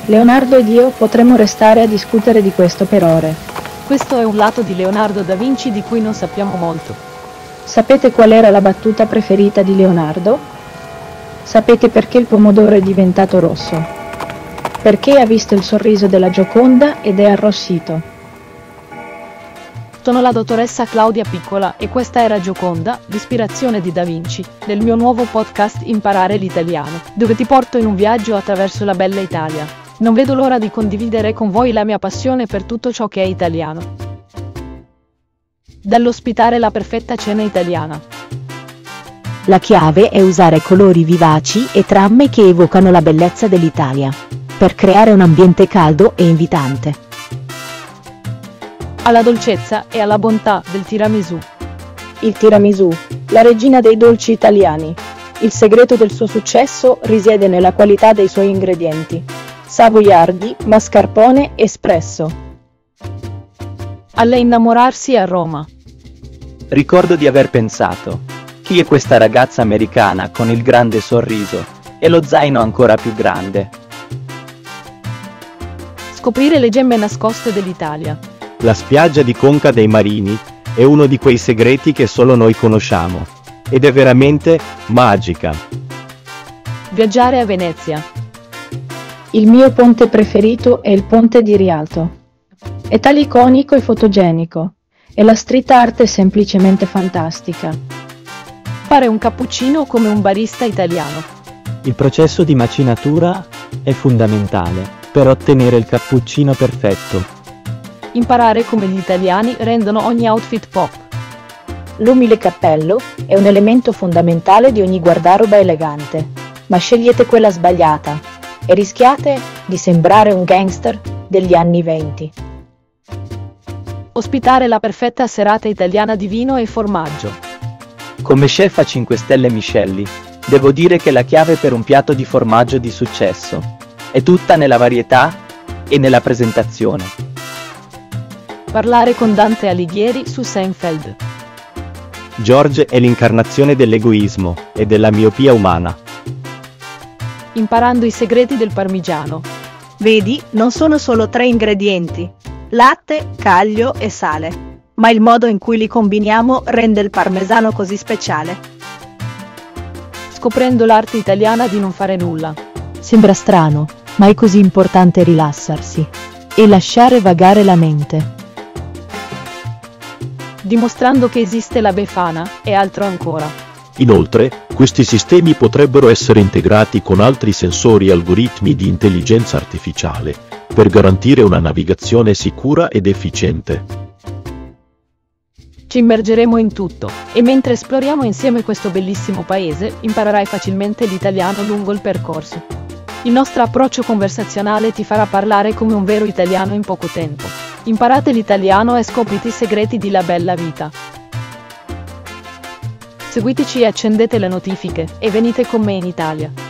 Leonardo ed io potremmo restare a discutere di questo per ore. Questo è un lato di Leonardo da Vinci di cui non sappiamo molto. Sapete qual era la battuta preferita di Leonardo? Sapete perché il pomodoro è diventato rosso? Perché ha visto il sorriso della Gioconda ed è arrossito. Sono la dottoressa Claudia Piccola e questa era Gioconda, l'ispirazione di Da Vinci, del mio nuovo podcast Imparare l'italiano, dove ti porto in un viaggio attraverso la bella Italia. Non vedo l'ora di condividere con voi la mia passione per tutto ciò che è italiano. Dall'ospitare la perfetta cena italiana. La chiave è usare colori vivaci e trame che evocano la bellezza dell'Italia, per creare un ambiente caldo e invitante. Alla dolcezza e alla bontà del tiramisù. Il tiramisù, la regina dei dolci italiani. Il segreto del suo successo risiede nella qualità dei suoi ingredienti. Savoiardi, mascarpone, espresso. All'innamorarsi a Roma. Ricordo di aver pensato, chi è questa ragazza americana con il grande sorriso e lo zaino ancora più grande? Scoprire le gemme nascoste dell'Italia. La spiaggia di Conca dei Marini è uno di quei segreti che solo noi conosciamo, ed è veramente magica. Viaggiare a Venezia. Il mio ponte preferito è il ponte di Rialto. È tale iconico e fotogenico, e la street art è semplicemente fantastica. Fare un cappuccino come un barista italiano. Il processo di macinatura è fondamentale per ottenere il cappuccino perfetto. Imparare come gli italiani rendono ogni outfit pop. L'umile cappello è un elemento fondamentale di ogni guardaroba elegante, ma scegliete quella sbagliata e rischiate di sembrare un gangster degli anni '20. Ospitare la perfetta serata italiana di vino e formaggio. Come chef a 5 stelle Michelin, devo dire che la chiave per un piatto di formaggio di successo è tutta nella varietà e nella presentazione. Parlare con Dante Alighieri su Seinfeld. George è l'incarnazione dell'egoismo e della miopia umana. Imparando i segreti del parmigiano. Vedi, non sono solo 3 ingredienti: latte, caglio e sale, ma il modo in cui li combiniamo rende il parmesano così speciale. Scoprendo l'arte italiana di non fare nulla. Sembra strano, ma è così importante rilassarsi e lasciare vagare la mente. Dimostrando che esiste la Befana e altro ancora. Inoltre, questi sistemi potrebbero essere integrati con altri sensori e algoritmi di intelligenza artificiale, per garantire una navigazione sicura ed efficiente. Ci immergeremo in tutto, e mentre esploriamo insieme questo bellissimo paese, imparerai facilmente l'italiano lungo il percorso. Il nostro approccio conversazionale ti farà parlare come un vero italiano in poco tempo. Imparate l'italiano e scoprite i segreti di la bella vita. Seguiteci e accendete le notifiche, e venite con me in Italia.